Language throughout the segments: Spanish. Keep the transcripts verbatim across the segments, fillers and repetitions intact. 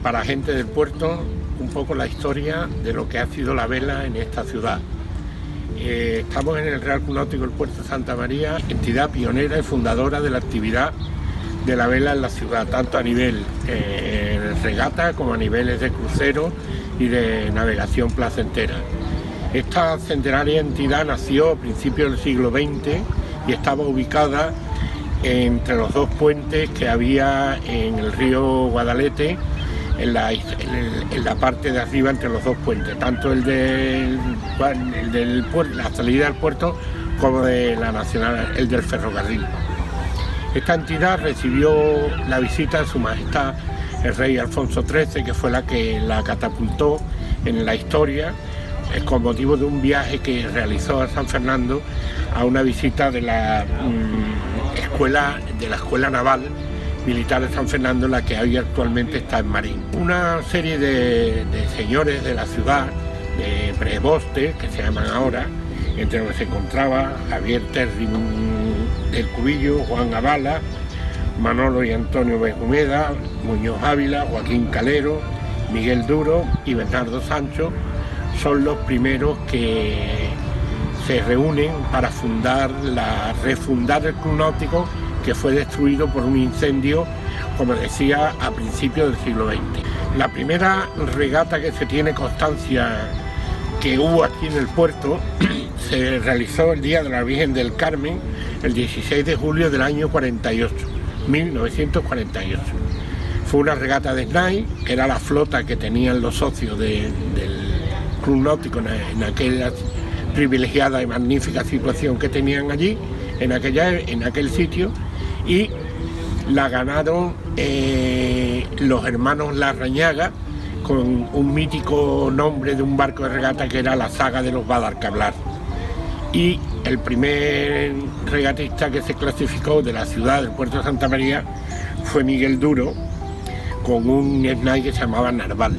para gente del puerto un poco la historia de lo que ha sido la vela en esta ciudad. Eh, estamos en el Real Club Náutico del Puerto de Santa María, entidad pionera y fundadora de la actividad de la vela en la ciudad, tanto a nivel eh, de regata como a niveles de crucero y de navegación placentera. Esta centenaria entidad nació a principios del siglo veinte y estaba ubicada entre los dos puentes que había en el río Guadalete, en la, en, el, en la parte de arriba entre los dos puentes, tanto el del, el del puerto, la salida del puerto, como de la nacional, el del ferrocarril. Esta entidad recibió la visita de Su Majestad el rey Alfonso trece, que fue la que la catapultó en la historia, con motivo de un viaje que realizó a San Fernando a una visita de la mmm, escuela de la escuela naval militar de San Fernando, la que hoy actualmente está en Marín. Una serie de, de señores de la ciudad, de prebostes, que se llaman ahora, entre los que se encontraba Javier Terry del Cubillo, Juan Avala, Manolo y Antonio Benjumeda, Muñoz Ávila, Joaquín Calero, Miguel Duro y Bernardo Sancho, son los primeros que se reúnen para fundar la, refundar el Club Náutico, que fue destruido por un incendio, como decía, a principios del siglo veinte. La primera regata que se tiene constancia que hubo aquí en el puerto se realizó el Día de la Virgen del Carmen, el dieciséis de julio del año cuarenta y ocho, mil novecientos cuarenta y ocho. Fue una regata de S N A I, que era la flota que tenían los socios de, del Club Náutico en, en aquella privilegiada y magnífica situación que tenían allí, en, aquella, en aquel sitio, y la ganaron eh, los hermanos Larrañaga, con un mítico nombre de un barco de regata que era la Saga de los Guadalcablar. Y el primer regatista que se clasificó de la ciudad del puerto de Santa María fue Miguel Duro, con un S N A I que se llamaba Narval.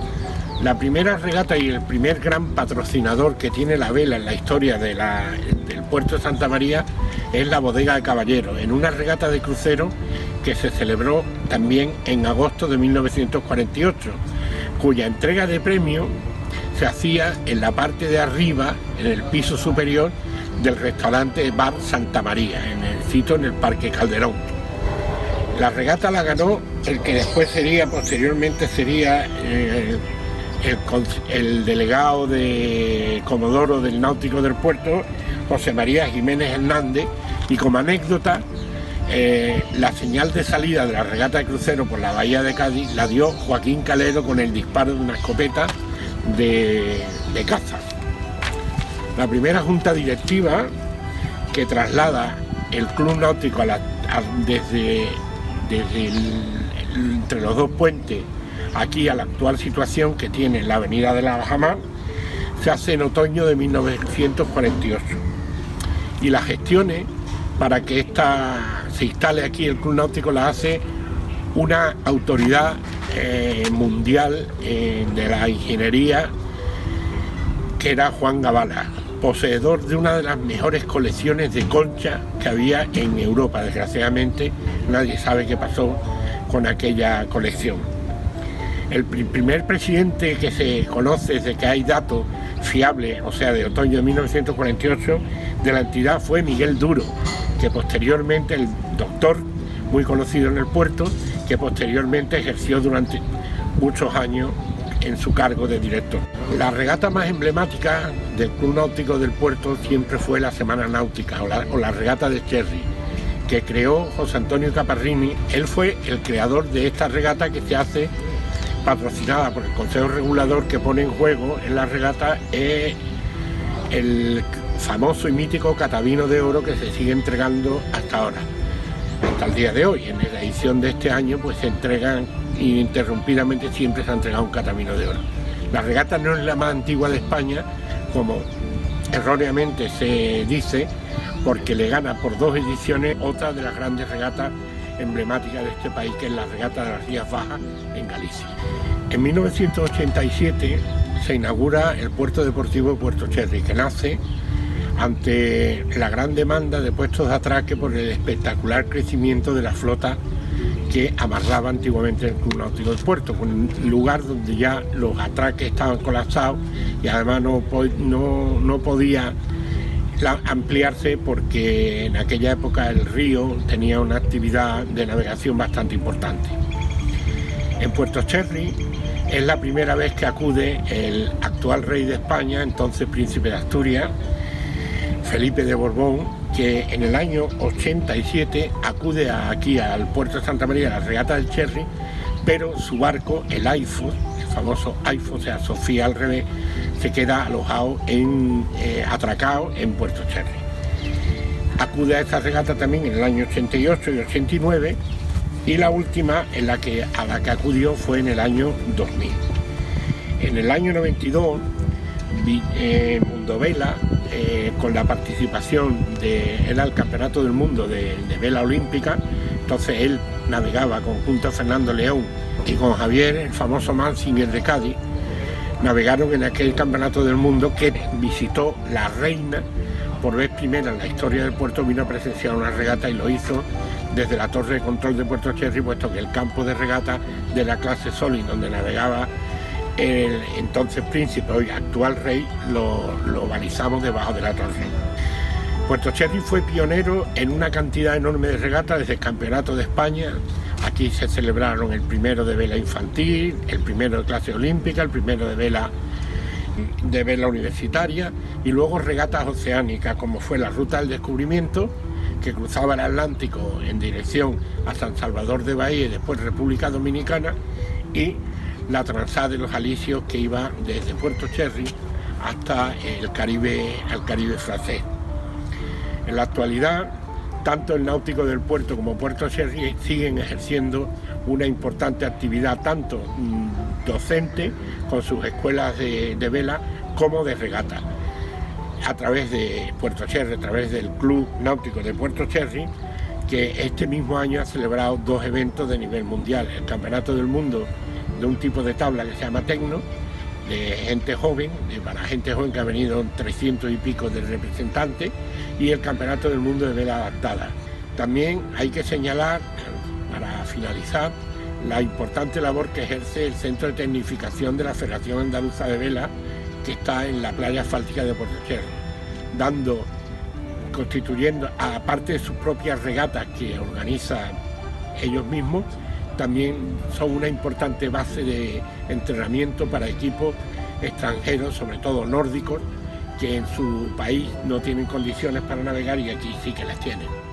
La primera regata y el primer gran patrocinador que tiene la vela en la historia de la, del puerto de Santa María es la Bodega de Caballeros, en una regata de crucero que se celebró también en agosto de mil novecientos cuarenta y ocho, cuya entrega de premio se hacía en la parte de arriba, en el piso superior del restaurante Bar Santa María, en el sitio en el Parque Calderón. La regata la ganó el que después sería, posteriormente sería eh, el, el delegado de Comodoro del Náutico del Puerto, José María Jiménez Hernández, y como anécdota, eh, la señal de salida de la regata de crucero por la bahía de Cádiz la dio Joaquín Calero con el disparo de una escopeta de, de caza. La primera junta directiva que traslada el Club Náutico a la, a, desde, desde el, el, entre los dos puentes aquí a la actual situación que tiene la avenida de la Bajamar, se hace en otoño de mil novecientos cuarenta y ocho. Y las gestiones para que esta, se instale aquí el Club Náutico las hace una autoridad eh, mundial eh, de la ingeniería, que era Juan Avala, poseedor de una de las mejores colecciones de concha que había en Europa. Desgraciadamente nadie sabe qué pasó con aquella colección. El primer presidente que se conoce desde que hay datos fiables, o sea de otoño de mil novecientos cuarenta y ocho, de la entidad fue Miguel Duro, que posteriormente, el doctor muy conocido en el puerto, que posteriormente ejerció durante muchos años en su cargo de director. La regata más emblemática del Club Náutico del Puerto siempre fue la Semana Náutica o la, o la regata de Cherry, que creó José Antonio Caparrini. Él fue el creador de esta regata, que se hace patrocinada por el Consejo Regulador, que pone en juego en la regata eh, el famoso y mítico Catavino de Oro, que se sigue entregando hasta ahora, hasta el día de hoy. En la edición de este año pues se entregan ininterrumpidamente, siempre se ha entregado un Catavino de Oro. La regata no es la más antigua de España, como erróneamente se dice, porque le gana por dos ediciones otra de las grandes regatas emblemáticas de este país, que es la regata de las Rías Bajas en Galicia. En mil novecientos ochenta y siete se inaugura el puerto deportivo de Puerto Cherry, que nace ante la gran demanda de puestos de atraque por el espectacular crecimiento de la flota que amarraba antiguamente el Club Náutico del Puerto, un lugar donde ya los atraques estaban colapsados y además no, no, no podía ampliarse porque en aquella época el río tenía una actividad de navegación bastante importante. En Puerto Cherry es la primera vez que acude el actual rey de España, entonces príncipe de Asturias, Felipe de Borbón, que en el año ochenta y siete acude aquí al puerto de Santa María, a la regata del Cherry, pero su barco, el Aifos, el famoso Aifos, o sea, Sofía al revés, se queda alojado, en, eh, atracado en Puerto Cherry. Acude a esta regata también en el año ochenta y ocho y ochenta y nueve, y la última en la que, a la que acudió fue en el año dos mil. En el año noventa y dos, eh, Mundo Vela, eh, con la participación de, era el Campeonato del Mundo de, de Vela Olímpica, entonces él navegaba conjunto a Fernando León y con Javier, el famoso Mansinger de Cádiz, navegaron en aquel Campeonato del Mundo que visitó la reina por vez primera en la historia del puerto, vino a presenciar una regata y lo hizo desde la torre de control de Puerto Cherry, puesto que el campo de regata de la clase Solin, donde navegaba el entonces príncipe, hoy actual rey, lo, lo balizamos debajo de la torre. Puerto Cherry fue pionero en una cantidad enorme de regatas desde el Campeonato de España. Aquí se celebraron el primero de vela infantil, el primero de clase olímpica, el primero de vela de vela universitaria y luego regatas oceánicas como fue la Ruta del Descubrimiento, que cruzaba el Atlántico en dirección a San Salvador de Bahía y después República Dominicana, y la Transat de los Alisios, que iba desde Puerto Cherry hasta el Caribe, al Caribe francés. En la actualidad, tanto el Náutico del Puerto como Puerto Cherry siguen ejerciendo una importante actividad, tanto mmm, docente, con sus escuelas de, de vela, como de regata. A través de Puerto Cherry, a través del Club Náutico de Puerto Cherry, que este mismo año ha celebrado dos eventos de nivel mundial: el Campeonato del Mundo de un tipo de tabla que se llama Tecno, de gente joven, de, para gente joven que ha venido trescientos y pico de representantes, y el Campeonato del Mundo de vela adaptada. También hay que señalar, para finalizar, la importante labor que ejerce el Centro de Tecnificación de la Federación Andaluza de Vela, que está en la playa asfáltica de Puerto Cherry, dando, constituyendo, aparte de sus propias regatas que organizan ellos mismos, también son una importante base de entrenamiento para equipos extranjeros, sobre todo nórdicos, que en su país no tienen condiciones para navegar y aquí sí que las tienen.